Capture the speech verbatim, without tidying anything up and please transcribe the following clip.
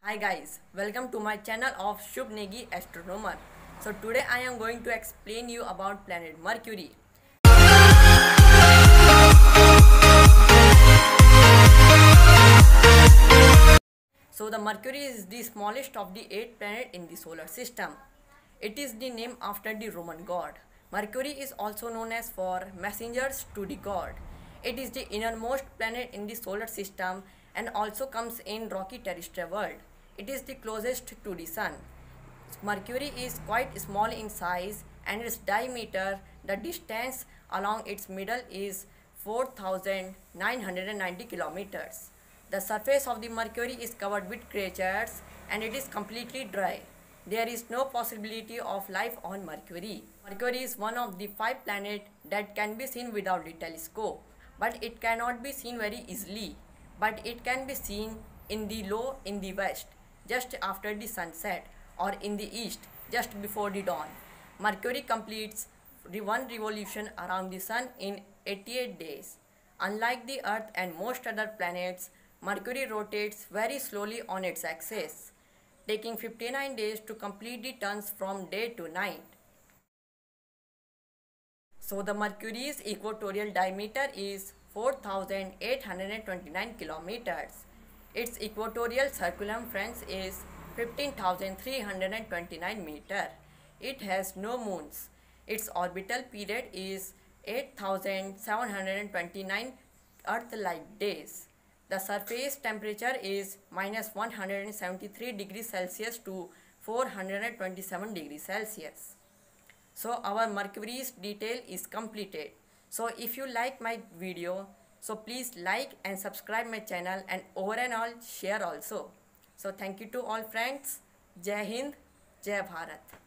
Hi guys, welcome to my channel of Shubh Negi Astronomer. So today I am going to explain you about planet Mercury. So the Mercury is the smallest of the eight planets in the solar system. It is the name after the Roman god. Mercury is also known as for messengers to the god. It is the innermost planet in the solar system and also comes in rocky terrestrial world. It is the closest to the sun. Mercury is quite small in size and its diameter, the distance along its middle is four thousand nine hundred ninety kilometers. The surface of the Mercury is covered with craters and it is completely dry. There is no possibility of life on Mercury. Mercury is one of the five planets that can be seen without the telescope, but it cannot be seen very easily. But it can be seen in the low in the west, just after the sunset, or in the east, just before the dawn. Mercury completes one revolution around the sun in eighty-eight days. Unlike the Earth and most other planets, Mercury rotates very slowly on its axis, taking fifty-nine days to complete the turns from day to night. So the Mercury's equatorial diameter is four thousand eight hundred twenty-nine kilometers. Its equatorial circumference is fifteen thousand three hundred twenty-nine meters. It has no moons. Its orbital period is eight thousand seven hundred twenty-nine Earth-like days. The surface temperature is minus one hundred seventy-three degrees Celsius to four hundred twenty-seven degrees Celsius. So our Mercury's detail is completed. So if you like my video, so please like and subscribe my channel, and over and all share also. So thank you to all friends. Jai Hind, Jai Bharat.